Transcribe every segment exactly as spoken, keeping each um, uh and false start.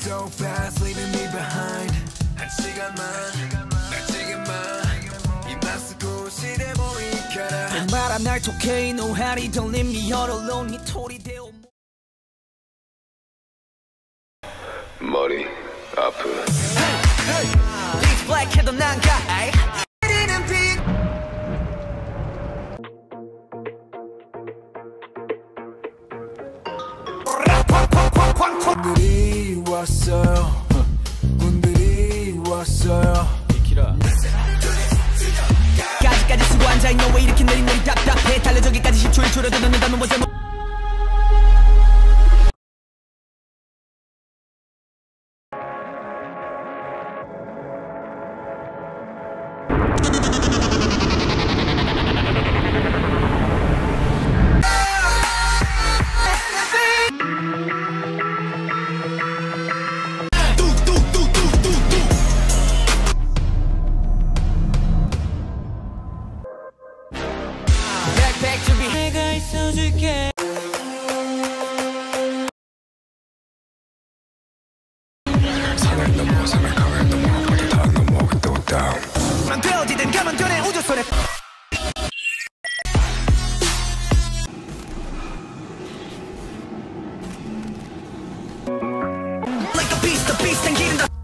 so fast, leaving me behind. 한 시간만, 날 지금만 입만 쓰고 시대 보이켜라. 말아 날 톡해 no harry don't leave me all alone 히토리 되어 머리 아프. Hey, hey, Big Black 해도 난 가. 내리는 빛. 군들이 왔어요. 군들이 왔어요. 까지까지 쓰고 앉아있는 왜 이렇게 내린내리 답답해. 달려 저기까지 십 초일 줄어드는 단어 뭐 잘못. 내가 있어줄게. 산을 넘어 산을 강을 넘어 바다 다 넘어 without down. 난 되어지든 가면 되네 우주선에. Like a beast, the beast 생기는 다.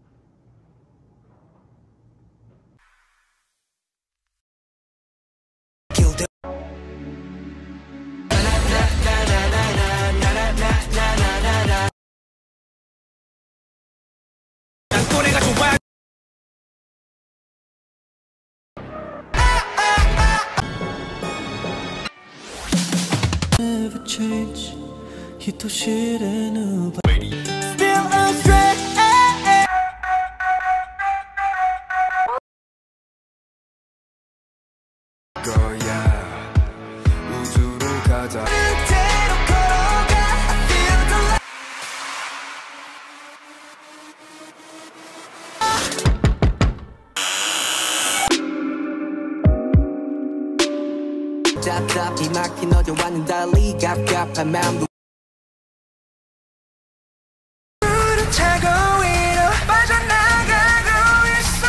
Never change. 히토시레누바. Still astray. 거야 우주로 가자. 그대로 걸어가. I feel the light. 답답 이 막힌 어제와는 달리 갑갑한 마음도 물을 차고 위로 빠져나가고 있어.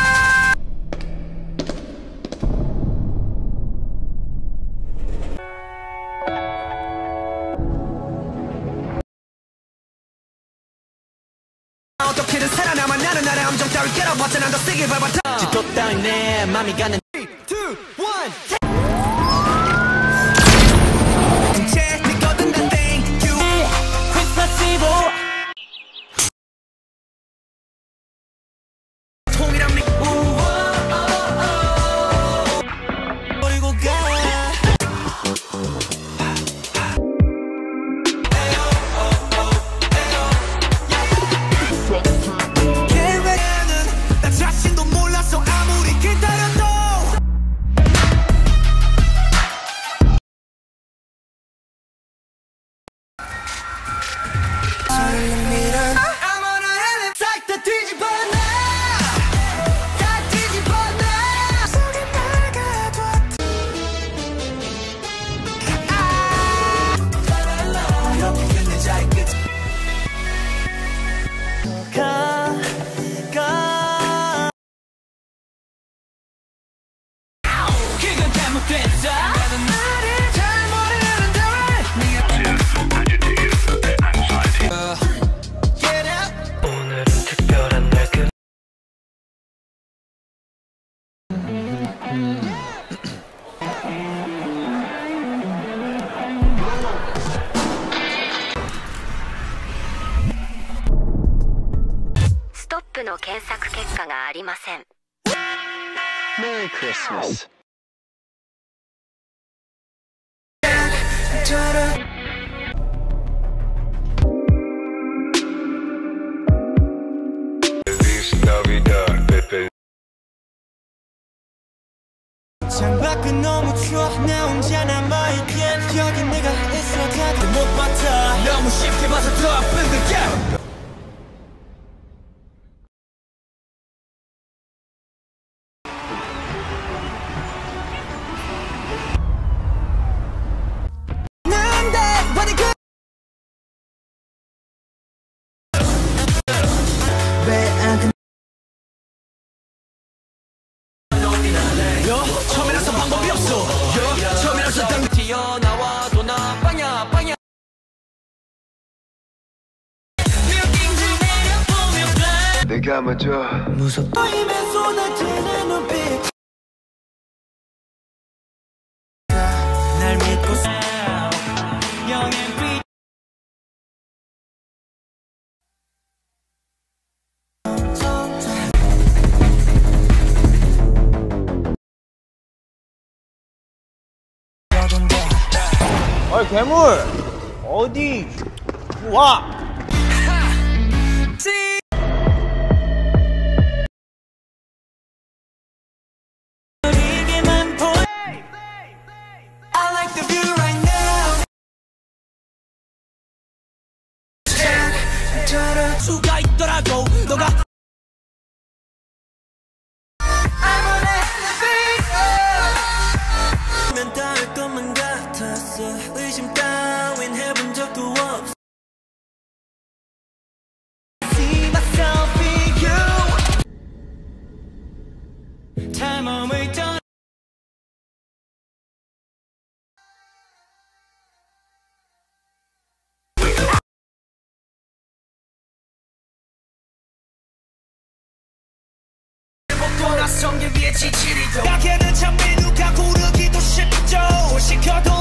어떻게든 살아남아. 나는 나의 함정 따위 깨러봤자 난 더 세게 밟았다. 지도 따윈 내 맘이 가는 three, two, one, 이제 믿거든 난 thank you. Despacito. 통일한 미 버리고 가. 계획에는 나 자신도 몰랐어 아무리 기다려도. の検索結果がありません。 Merry Christmas. 창밖은 너무 추워 나 혼자 남아있기엔 여기 내가 있어 다들 못 봤다. 너무 쉽게 봐서 더 아픈 거야. 내가 먼저 무섭다 입에 쏟아지는 눈빛 날 믿고 영앤 빛 어이 괴물 어디 와 수가 있더라고 너가 면 닿을 것만 같았어 의심 따윈 해본 적도 없어 See myself in you 다 몸을 떠나 성계 위에 지치리도 가게는 참 메뉴가 고르기도 쉽죠 시켜도